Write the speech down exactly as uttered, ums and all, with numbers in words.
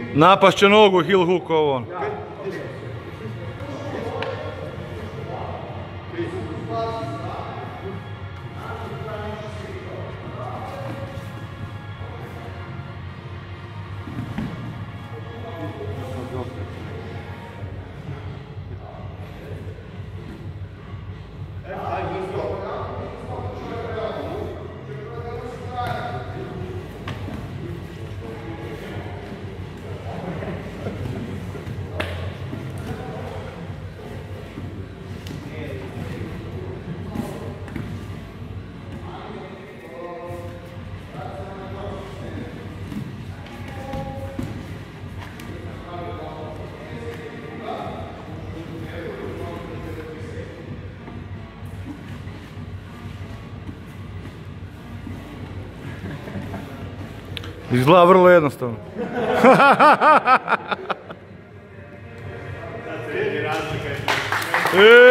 Napast će nogu, heel hook ovo. Izgleda vrlo jednostavno. Sad se vidi razlika.